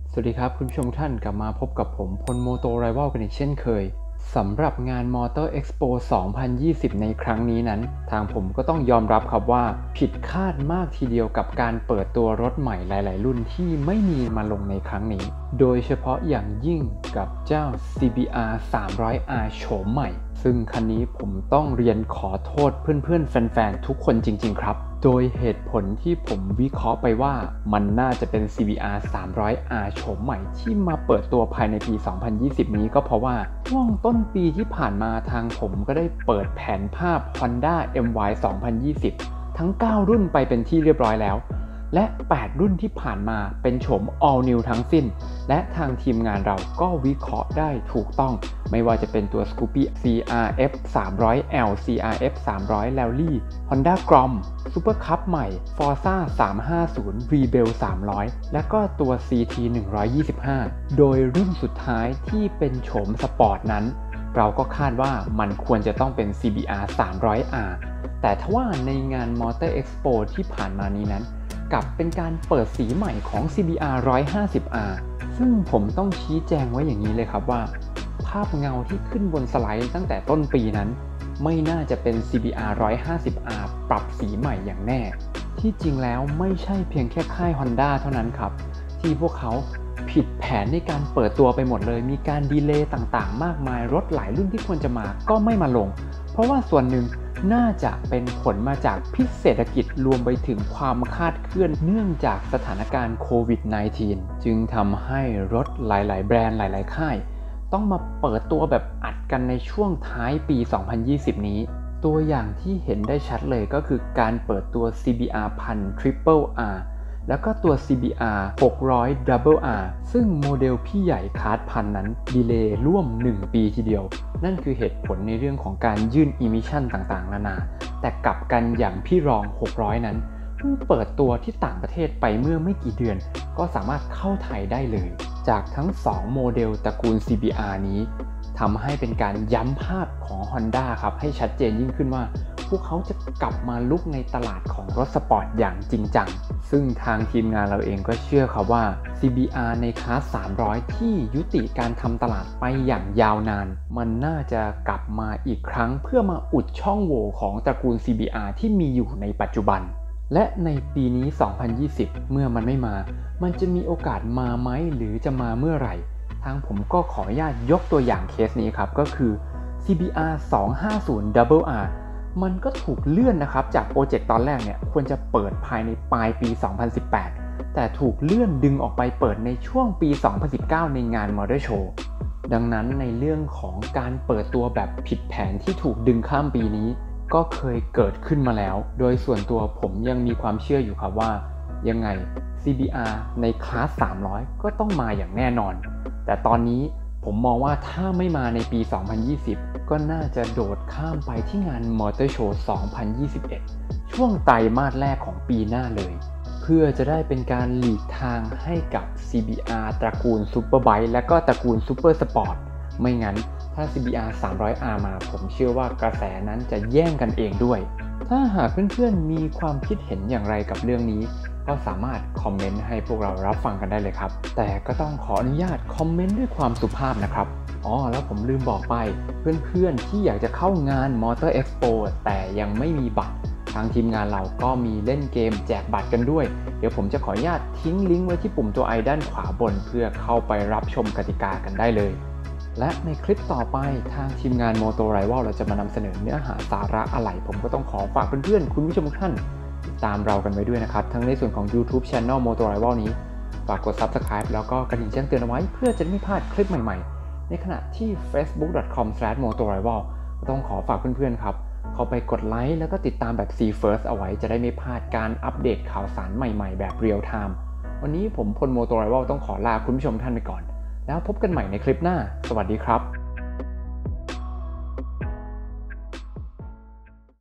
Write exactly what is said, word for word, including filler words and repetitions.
สวัสดีครับคุณผู้ชมท่านกลับมาพบกับผมพลโมโตไรวัลกันอีกเช่นเคยสำหรับงาน Motor Expo สองพันยี่สิบ ในครั้งนี้นั้นทางผมก็ต้องยอมรับครับว่าผิดคาดมากทีเดียวกับการเปิดตัวรถใหม่หลายๆรุ่นที่ไม่มีมาลงในครั้งนี้โดยเฉพาะอย่างยิ่งกับเจ้า ซี บี อาร์ สามร้อยอาร์ โฉมใหม่ซึ่งคันนี้ผมต้องเรียนขอโทษเพื่อนๆแฟนๆทุกคนจริงๆครับโดยเหตุผลที่ผมวิเคราะห์ไปว่ามันน่าจะเป็น ซี บี อาร์ สามร้อยอาร์ โฉมใหม่ที่มาเปิดตัวภายในปี สองพันยี่สิบ นี้ก็เพราะว่าช่วงต้นปีที่ผ่านมาทางผมก็ได้เปิดแผนภาพ Honda เอ็ม วาย สองพันยี่สิบ ทั้ง เก้า รุ่นไปเป็นที่เรียบร้อยแล้วและ แปด รุ่นที่ผ่านมาเป็นโฉม All New ทั้งสิ้นและทางทีมงานเราก็วิเคราะห์ได้ถูกต้องไม่ว่าจะเป็นตัว Scoopy ซี อาร์ เอฟ สามร้อยแอล ซี อาร์ เอฟ สามร้อย Rally Honda Grom Super Cup ใหม่ Forza สามห้าศูนย์ Rebel สามร้อยและก็ตัว ซี ที หนึ่งร้อยยี่สิบห้า โดยรุ่นสุดท้ายที่เป็นโฉมสปอร์ตนั้นเราก็คาดว่ามันควรจะต้องเป็น ซี บี อาร์ สามร้อยอาร์ แต่ทว่าในงาน Motor Expo ที่ผ่านมานี้นั้นกลับเป็นการเปิดสีใหม่ของ ซี บี อาร์ หนึ่งร้อยห้าสิบอาร์ ซึ่งผมต้องชี้แจงไว้อย่างนี้เลยครับว่าภาพเงาที่ขึ้นบนสไลด์ตั้งแต่ต้นปีนั้นไม่น่าจะเป็น ซี บี อาร์ หนึ่งร้อยห้าสิบอาร์ ปรับสีใหม่อย่างแน่ที่จริงแล้วไม่ใช่เพียงแค่ค่าย Honda เท่านั้นครับที่พวกเขาผิดแผนในการเปิดตัวไปหมดเลยมีการดีเลย์ต่างๆมากมายรถหลายรุ่นที่ควรจะมาก็ไม่มาลงเพราะว่าส่วนหนึ่งน่าจะเป็นผลมาจากพิษเศรษฐกิจรวมไปถึงความคาดเคลื่อนเนื่องจากสถานการณ์โควิด สิบเก้า จึงทำให้รถหลายๆแบรนด์หลายๆค่ายต้องมาเปิดตัวแบบอัดกันในช่วงท้ายปี สองพันยี่สิบ นี้ตัวอย่างที่เห็นได้ชัดเลยก็คือการเปิดตัว ซี บี อาร์ หนึ่งพัน Triple R แล้วก็ตัว ซี บี อาร์ หกร้อย Double R ซึ่งโมเดลพี่ใหญ่คาร์ดพันนั้นดีเลย์ร่วมหนึ่งปีทีเดียวนั่นคือเหตุผลในเรื่องของการยื่น Emission ต่างๆนานาแต่กลับกันอย่างพี่รองหกร้อยนั้นเพิ่งเปิดตัวที่ต่างประเทศไปเมื่อไม่กี่เดือนก็สามารถเข้าไทยได้เลยจากทั้งสองโมเดลตระกูล ซี บี อาร์ นี้ทำให้เป็นการย้ำภาพของ Honda ครับให้ชัดเจนยิ่งขึ้นว่าพวกเขาจะกลับมาลุกในตลาดของรถสปอร์ตอย่างจริงจังซึ่งทางทีมงานเราเองก็เชื่อครับว่า ซี บี อาร์ ในคลาสสามร้อยที่ยุติการทำตลาดไปอย่างยาวนานมันน่าจะกลับมาอีกครั้งเพื่อมาอุดช่องโหว่ของตระกูล ซี บี อาร์ ที่มีอยู่ในปัจจุบันและในปีนี้ สองพันยี่สิบ เมื่อมันไม่มามันจะมีโอกาสมาไหมหรือจะมาเมื่อไหร่ทางผมก็ขออนุญาตยกตัวอย่างเคสนี้ครับก็คือ ซี บี อาร์ สองห้าศูนย์ Double R มันก็ถูกเลื่อนนะครับจากโปรเจกต์ตอนแรกเนี่ยควรจะเปิดภายในปลายปี สองพันสิบแปด แต่ถูกเลื่อนดึงออกไปเปิดในช่วงปี สองพันสิบเก้า ในงาน Motor Show ดังนั้นในเรื่องของการเปิดตัวแบบผิดแผนที่ถูกดึงข้ามปีนี้ก็เคยเกิดขึ้นมาแล้วโดยส่วนตัวผมยังมีความเชื่ออยู่ครับว่ายังไง ซี บี อาร์ ในคลาสสามร้อยก็ต้องมาอย่างแน่นอนแต่ตอนนี้ผมมองว่าถ้าไม่มาในปี สองพันยี่สิบ ก็น่าจะโดดข้ามไปที่งาน Motor Show สองพันยี่สิบเอ็ด ช่วงไตรมาสแรกของปีหน้าเลยเพื่อจะได้เป็นการหลีกทางให้กับ ซี บี อาร์ ตระกูล Superbike และก็ตระกูล Super Sport ไม่งั้นถ้า ซี บี อาร์ สามร้อยอาร์ มาผมเชื่อว่ากระแสนั้นจะแย่งกันเองด้วยถ้าหากเพื่อนๆมีความคิดเห็นอย่างไรกับเรื่องนี้ก็สามารถคอมเมนต์ให้พวกเรารับฟังกันได้เลยครับแต่ก็ต้องขออนุญาตคอมเมนต์ด้วยความสุภาพนะครับอ๋อแล้วผมลืมบอกไปเพื่อนๆที่อยากจะเข้างาน Motor Expo แต่ยังไม่มีบัตรทางทีมงานเราก็มีเล่นเกมแจกบัตรกันด้วยเดี๋ยวผมจะขออนุญาตทิ้งลิงก์ไว้ที่ปุ่มตัว i ด้านขวาบนเพื่อเข้าไปรับชมกติกากันได้เลยและในคลิปต่อไปทางทีมงาน Moto Rival เราจะมานำเสนอเนื้อหาสาระอะไรผมก็ต้องขอฝากเพื่อนๆคุณผู้ชมทุกท่านติดตามเรากันไว้ด้วยนะครับทั้งในส่วนของ YouTube Channel Moto Rival นี้ฝากกด Subscribe แล้วก็กระดิ่งแจ้งเตือนเอาไว้เพื่อจะไม่พลาดคลิปใหม่ๆในขณะที่ เฟซบุ๊ก ดอท คอม สแลช โมโตไรวัล ก็ต้องขอฝากเพื่อนๆครับเข้าไปกดไลค์แล้วก็ติดตามแบบ See First เอาไว้จะได้ไม่พลาดการอัปเดตข่าวสารใหม่ๆแบบเรียลไทม์วันนี้ผมพล โมโตไรวัล ต้องขอลาคุณผู้ชมท่านไปก่อนแล้วพบกันใหม่ในคลิปหน้าสวัสดีครับ